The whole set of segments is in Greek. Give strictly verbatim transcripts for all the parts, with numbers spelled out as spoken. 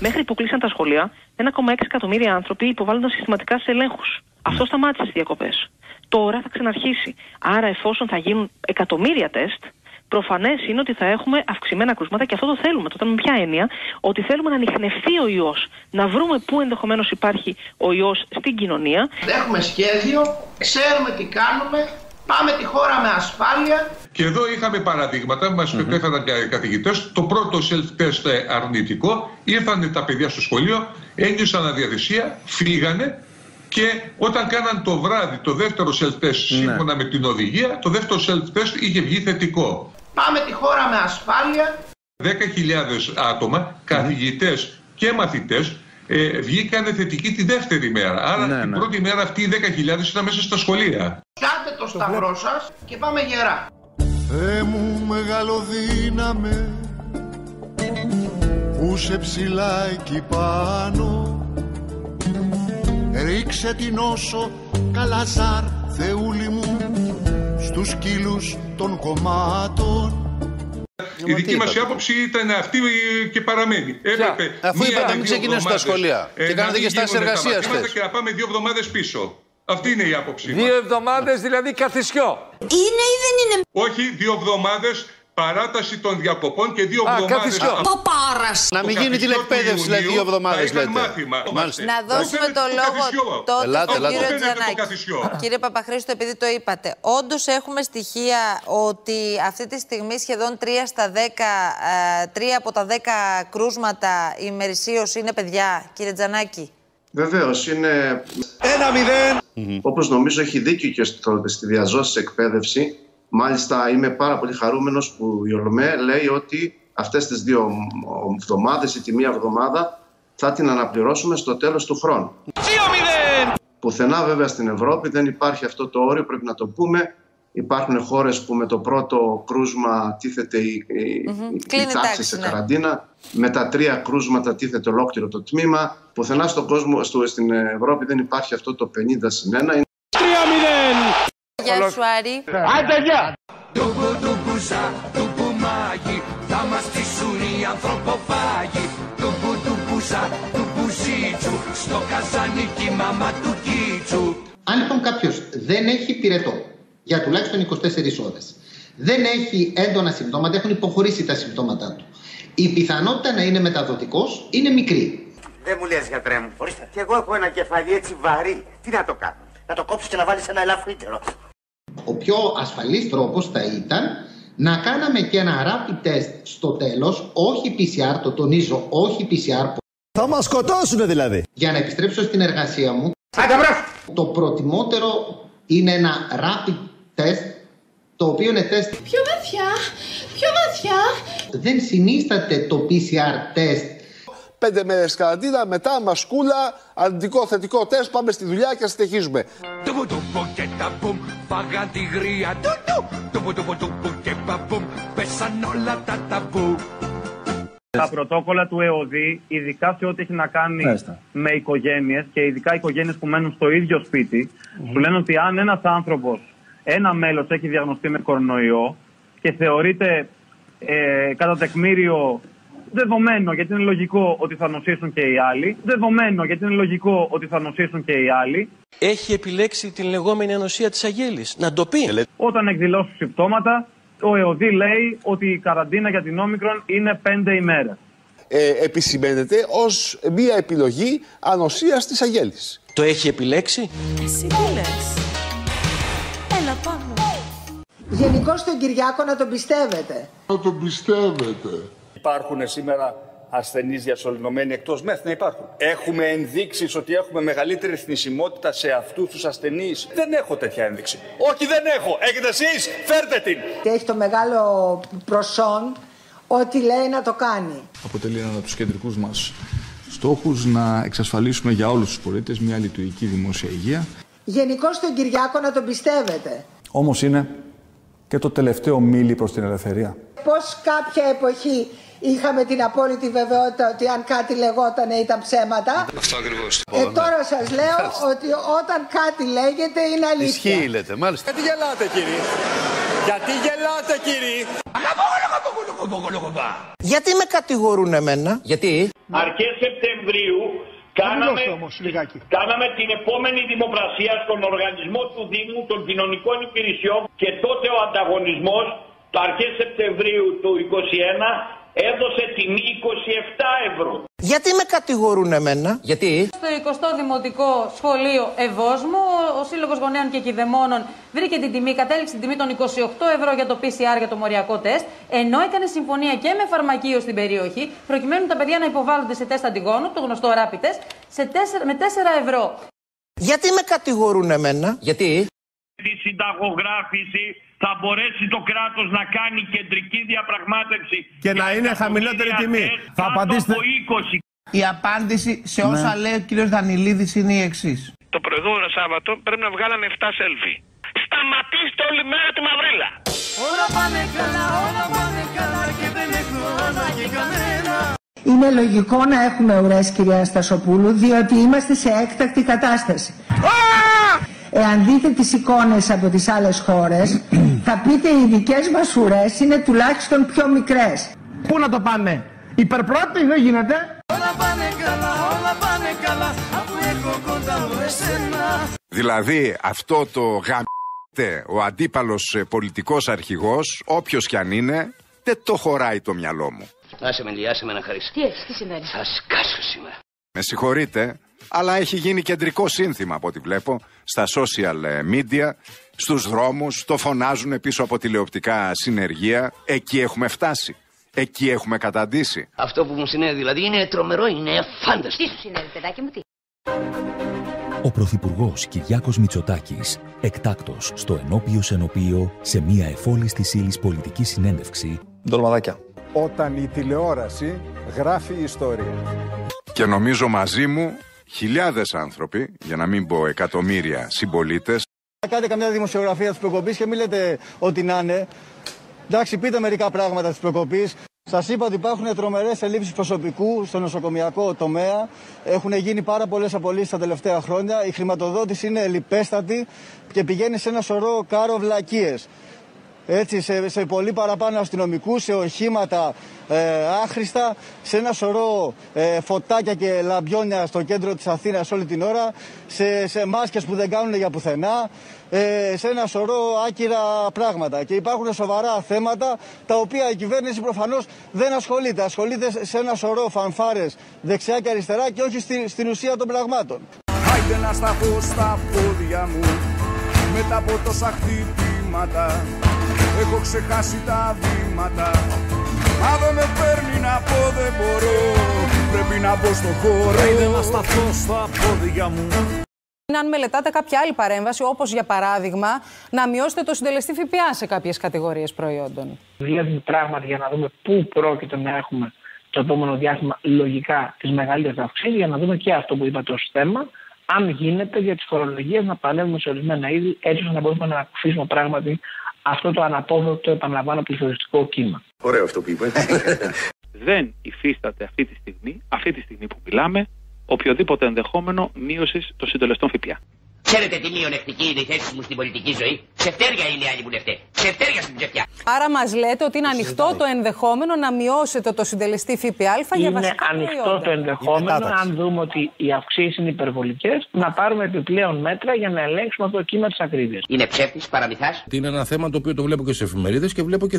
Μέχρι που κλείσαν τα σχολεία, ένα κόμμα έξι εκατομμύρια άνθρωποι υποβάλλονταν συστηματικά σε ελέγχους. Αυτό σταμάτησε στις διακοπές. Τώρα θα ξαναρχίσει. Άρα, εφόσον θα γίνουν εκατομμύρια τεστ, προφανές είναι ότι θα έχουμε αυξημένα κρούσματα και αυτό το θέλουμε. Τότε με ποια έννοια? Ότι θέλουμε να ανιχνευτεί ο ιός, να βρούμε πού ενδεχομένως υπάρχει ο ιός στην κοινωνία. Έχουμε σχέδιο, ξέρουμε τι κάνουμε, πάμε τη χώρα με ασφάλεια. Και εδώ είχαμε παραδείγματα, μας mm-hmm. πέθαναν καθηγητές, το πρώτο self-test αρνητικό, ήρθαν τα παιδιά στο σχολείο, ένιωσαν αδιαθεσία, φύγανε. Και όταν κάναν το βράδυ το δεύτερο self-test σύμφωνα ναι. με την οδηγία, το δεύτερο self-test είχε βγει θετικό. Πάμε τη χώρα με ασφάλεια. δέκα χιλιάδες άτομα, mm-hmm. καθηγητές και μαθητές, ε, βγήκαν θετικοί τη δεύτερη μέρα. Άρα ναι, την ναι. πρώτη μέρα αυτοί οι δέκα χιλιάδες ήταν μέσα στα σχολεία. Πιάτε το σταυρό σας και πάμε γερά. Θεέ μου μεγαλοδύναμε, που σε ψηλά εκεί πάνω, ρίξε την όσο καλαζάρ, Θεούλη μου, στους σκύλους των κομμάτων. Η δική μας άποψη ήταν αυτή και παραμένει. Έπρεπε αφού είπατε να μην ξεκινήσουν τα σχολεία ε, και κάνετε και στάσεις εργασίας και να πάμε δύο εβδομάδες πίσω. Αυτή είναι η άποψη μας. Δύο εβδομάδες δηλαδή καθισιό. Είναι ή δεν είναι? Όχι, δύο εβδομάδες παράταση των διακοπών και δύο εβδομάδες. Το πάρας. Να μην γίνει την εκπαίδευση δηλαδή δύο εβδομάδες λέτε. Να δώσουμε το λόγο τότε ελάτε, στον ελάτε. κύριο Τζανάκη. Κύριε Παπαχρήστο, επειδή το είπατε, όντως έχουμε στοιχεία ότι αυτή τη στιγμή σχεδόν τρία στα δέκα, τρία από τα δέκα κρούσματα ημερησίως είναι παιδιά, κύριε Τζανάκη? Βεβαίως, είναι ένα μηδέν. Mm-hmm. Όπως νομίζω έχει δίκιο και στο, στη διαζώσης εκπαίδευση. Μάλιστα είμαι πάρα πολύ χαρούμενος που η ΟΛΜΕ λέει ότι αυτές τις δύο εβδομάδες ή τη μία εβδομάδα θα την αναπληρώσουμε στο τέλος του χρόνου. δύο μηδέν. Πουθενά βέβαια στην Ευρώπη δεν υπάρχει αυτό το όριο, πρέπει να το πούμε. Υπάρχουν χώρες που με το πρώτο κρούσμα τίθεται η, mm-hmm. η τάξη σε ναι. καραντίνα. Με τα τρία κρούσματα τίθεται ολόκληρο το τμήμα. Πουθενά στον κόσμο, στο, στην Ευρώπη δεν υπάρχει αυτό το πενήντα συν ένα. τρία μηδέν. Γεια σου Άρη. Άντε γεια. Τουπου τουπουζά, τουπου μάγι, θα μας ψήσουν οι ανθρωποφάγοι. Τουπου τουπουζά, τουπου ζήτσου, στο καζανίκι μάμα του κίτσου. Αν λοιπόν κάποιος δεν έχει πυρετό για τουλάχιστον είκοσι τέσσερις ώρες, δεν έχει έντονα συμπτώματα, έχουν υποχωρήσει τα συμπτώματά του, η πιθανότητα να είναι μεταδοτικός είναι μικρή. Δεν μου λες, γιατρέ μου. Ορίστε. Και εγώ έχω ένα κεφάλι έτσι βαρύ. Τι να το κάνω? Να το κόψεις και να βάλεις ένα ελαφρύτερο. Ο πιο ασφαλής τρόπος θα ήταν να κάναμε και ένα rapid test στο τέλος, όχι πι σι αρ, το τονίζω, όχι πι σι αρ. Θα μας σκοτώσουνε δηλαδή. Για να επιστρέψω στην εργασία μου, το προτιμότερο είναι ένα rapid test, το οποίο είναι τεστ πιο βαθιά, πιο βαθιά. Δεν συνίσταται το πι σι αρ test. Πέντε μέρες καραντίνα, μετά μασκούλα, αρνητικό θετικό τεστ, πάμε στη δουλειά και συνεχίζουμε. Τουπου τουπου και τα μπουμ, φάγαν τη γρία. Τουπου τουπου τουπου και παπουμ, πέσαν όλα τα ταμπού. Τα πρωτόκολλα του ΕΟΔΗ, ειδικά σε ό,τι έχει να κάνει Έστα. με οικογένειες και ειδικά οικογένειες που μένουν στο ίδιο σπίτι, mm-hmm. του λένε ότι αν ένας άνθρωπος, ένα μέλος έχει διαγνωστεί με κορονοϊό και θεωρείται ε, κατά τεκμήριο δεδομένο, γιατί είναι λογικό ότι θα νοσήσουν και οι άλλοι, δεδομένο γιατί είναι λογικό ότι θα νοσήσουν και οι άλλοι, έχει επιλέξει την λεγόμενη ανοσία της Αγέλης. Να το πει. Όταν εκδηλώσουν συμπτώματα, ο ΕΟΔΗ λέει ότι η καραντίνα για την Όμικρον είναι πέντε ημέρες. Ε, επισημαίνεται ως μία επιλογή ανοσίας της Αγέλης. Το έχει επιλέξει. Εσύ τι λες? Έλα πάμε. Γενικώς τον Κυριάκο να τον πιστεύετε. Να τον πιστεύετε. Υπάρχουν σήμερα ασθενείς διασωληνωμένοι εκτός ΜΕΘ? Να υπάρχουν. Έχουμε ενδείξεις ότι έχουμε μεγαλύτερη θνησιμότητα σε αυτούς τους ασθενείς? Δεν έχω τέτοια ένδειξη. Όχι, δεν έχω. Έχετε εσείς? Φέρτε την. Και έχει το μεγάλο προσόν ότι λέει να το κάνει. Αποτελεί ένα από τους κεντρικούς μας στόχους να εξασφαλίσουμε για όλους τους πολίτες μια λειτουργική δημόσια υγεία. Γενικώς τον Κυριάκο να τον πιστεύετε. Όμως είναι και το τελευταίο μίλι προς την ελευθερία. Πώς κάποια εποχή είχαμε την απόλυτη βεβαιότητα ότι αν κάτι λεγόταν ήταν ψέματα. Αυτό ακριβώς. Ε, τώρα σας λέω ότι όταν κάτι λέγεται είναι αλήθεια. Ισχύει λέτε, μάλιστα. Γιατί γελάτε κύριε? Γιατί γελάτε, κύριε? Γιατί με κατηγορούν εμένα? Γιατί? Αρχές Σεπτεμβρίου κάναμε, όμως, κάναμε την επόμενη δημοπρασία στον οργανισμό του Δήμου των Κοινωνικών Υπηρεσιών και τότε ο ανταγωνισμός, το αρχές Σεπτεμβρίου του είκοσι ένα, έδωσε τιμή είκοσι επτά ευρώ. Γιατί με κατηγορούν εμένα? Γιατί? Στο εικοστό Δημοτικό Σχολείο Ευόσμου, ο Σύλλογος Γονέων και Κηδεμόνων βρήκε την τιμή, κατέληξε την τιμή των είκοσι οκτώ ευρώ για το πι σι αρ για το μοριακό τεστ, ενώ έκανε συμφωνία και με φαρμακείο στην περιοχή, προκειμένου τα παιδιά να υποβάλλονται σε τεστ αντιγόνου, το γνωστό rapid test, σε τέσσερα, με τέσσερα ευρώ. Γιατί με κατηγορούν εμένα? Γιατί? Τη συνταγογράφηση θα μπορέσει το κράτος να κάνει κεντρική διαπραγμάτευση και να είναι χαμηλότερη τιμή. Θα απαντήσετε. Η απάντηση σε όσα λέει ο κύριος Δανειλίδης είναι η εξής. Το προηγούμενο Σάββατο πρέπει να βγάλανε επτά selfie. Σταματήστε όλη μέρα τη μαυρίλα. Όλα πάνε καλά, όλα πάνε καλά και δεν έχω ανάγκη κανένα. Είναι λογικό να έχουμε ουρές, κυρία Στασοπούλου, διότι είμαστε σε έκτακτη κατάσταση. Εάν δείτε τις εικόνες από τις άλλες χώρες, θα πείτε οι δικές μας ουρές είναι τουλάχιστον πιο μικρές. Πού να το πάμε? Υπερπρότη δεν γίνεται. Όλα πάνε καλά, όλα πάνε καλά, αφού έχω κοντά μου εσένα. Δηλαδή αυτό το γαμ***τε, ο αντίπαλος πολιτικός αρχηγός, όποιος κι αν είναι, δεν το χωράει το μυαλό μου. Άσε με, άσε με να χαρίσει. Τι έχεις, τι συνέβη? Θα σκάσω σήμερα. Με συγχωρείτε, αλλά έχει γίνει κεντρικό σύνθημα από ό,τι βλέπω στα social media, στους δρόμους, το φωνάζουν πίσω από τηλεοπτικά συνεργεία. Εκεί έχουμε φτάσει. Εκεί έχουμε καταντήσει. Αυτό που μου συνέβη δηλαδή είναι τρομερό, είναι φάνταστο. Τι σου συνέβη, παιδάκι μου, τι? Ο Πρωθυπουργός Κυριάκος Μητσοτάκης, εκτάκτος στο ενώπιο ενωπίο σε μια εφόλιστη ύλης πολιτική συνέντευξη. Ντολμαδάκια. Όταν η τηλεόραση γράφει ιστορία. Και νομίζω μαζί μου χιλιάδες άνθρωποι, για να μην πω εκατομμύρια συμπολίτες. Κάντε καμιά δημοσιογραφία της προκοπής και μην λέτε ότι να είναι. Εντάξει, πείτε μερικά πράγματα της προκοπής. Σας είπα ότι υπάρχουν τρομερές ελλείψεις προσωπικού στο νοσοκομιακό τομέα. Έχουν γίνει πάρα πολλές απολύσεις τα τελευταία χρόνια. Η χρηματοδότηση είναι ελλιπέστατη και πηγαίνει σε ένα σωρό κάρο βλακίες. Έτσι, σε, σε πολύ παραπάνω αστυνομικούς, σε οχήματα ε, άχρηστα, σε ένα σωρό ε, φωτάκια και λαμπιόνια στο κέντρο της Αθήνας όλη την ώρα, σε, σε μάσκες που δεν κάνουν για πουθενά, ε, σε ένα σωρό άκυρα πράγματα. Και υπάρχουν σοβαρά θέματα τα οποία η κυβέρνηση προφανώς δεν ασχολείται. Ασχολείται σε ένα σωρό φανφάρες δεξιά και αριστερά και όχι στη, στην ουσία των πραγμάτων. Άιντε να σταθώ στα πόδια μου μετά από τόσα χτυπήματα. Έχω ξεχάσει τα βήματα. Μα δεν με παίρνει να πω δεν μπορώ. Πρέπει να μπω στο χώρο. Άιντε να σταθώ στα πόδια μου. Αν μελετάτε κάποια άλλη παρέμβαση, όπως για παράδειγμα να μειώσετε το συντελεστή ΦΠΑ σε κάποιες κατηγορίες προϊόντων. Δουλεύουμε πράγματι για να δούμε πού πρόκειται να έχουμε το επόμενο διάστημα λογικά τις μεγαλύτερες αυξήσεις, για να δούμε και αυτό που είπατε ως θέμα, αν γίνεται για τις φορολογίες να πανεύουμε σε ορισμένα είδη, έτσι ώστε να μπορούμε να ακουφίσουμε πράγματι αυτό το αναπόβλεπτο, επαναλαμβάνω, πληθωριστικό κύμα. Ωραίο αυτό που είπε. Δεν υφίσταται αυτή τη στιγμή, αυτή τη στιγμή που μιλάμε, οποιοδήποτε ενδεχόμενο μείωσης των συντελεστών ΦΠΑ. Ξέρετε τι μειονεκτική είναι η θέση μου στην πολιτική ζωή? Ξεφτέρια είναι οι άλλοι βουλευτές. Ξεφτέρια στην ψευτιά. Άρα μας λέτε ότι είναι ανοιχτό το ενδεχόμενο να μειώσετε το συντελεστή ΦΠΑ για βασικά προϊόντα. Είναι ανοιχτό το ενδεχόμενο, αν δούμε ότι οι αυξήσεις είναι υπερβολικές, να πάρουμε επιπλέον μέτρα για να ελέγξουμε αυτό το κύμα της ακρίβειας. Είναι ψεύτης, παραμυθάς. Είναι ένα θέμα το οποίο το βλέπω και σε εφημερίδες και βλέπω και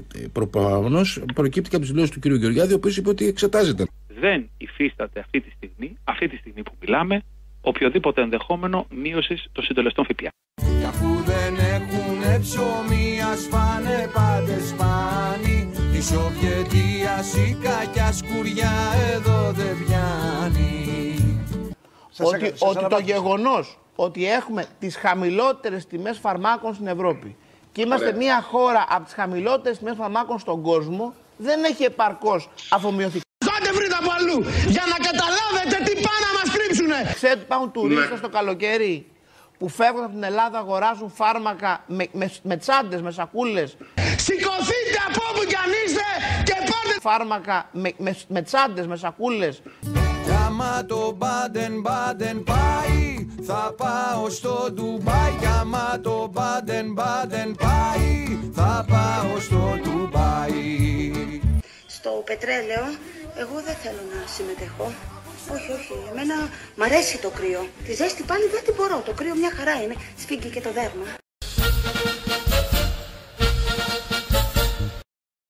προφανώς προκύπτει και από τις δηλώσεις του κ. Γεωργιάδη, ο οποίος είπε ότι εξετάζεται. Δεν υφίσταται αυτή τη στιγμή, αυτή τη στιγμή που μιλάμε, οποιοδήποτε ενδεχόμενο μείωσης των συντελεστών ΦΠΑ. Κι αφού δεν έχουνε ψωμί, ας φάνε πάντες σπάνι. Τη Σοβιετία η κακιά σκουριά εδώ δεν πιάνει. Ότι, σας ότι το γεγονός ότι έχουμε τις χαμηλότερες τιμές φαρμάκων στην Ευρώπη και είμαστε Ωραία. μια χώρα από τις χαμηλότερες τιμές φαρμάκων στον κόσμο, δεν έχει επαρκώς αφομοιωθεί. Πάτε βρείτε από αλλού για να καταλάβετε τι πάνε να μας κρύψουνε. Ξέρετε ότι υπάρχουν τουρίστες στο καλοκαίρι που φεύγουν από την Ελλάδα, αγοράζουν φάρμακα με, με, με τσάντες, με σακούλες. Σηκωθείτε από όπου κι αν είστε και πάρτε φάρμακα με, με, με τσάντες, με σακούλες. Κι άμα το Μπάντεν Μπάντεν πάει, θα πάω στο Ντουμπάι. Κι άμα το Μπάντεν Μπάντεν πάει, θα πάω στο Ντουμπάι. Στο πετρέλαιο εγώ δεν θέλω να συμμετέχω. Όχι, όχι, εμένα μ' αρέσει το κρύο. Τη ζέστη πάλι δεν την μπορώ, το κρύο μια χαρά είναι, σφίγγει και το δέρμα.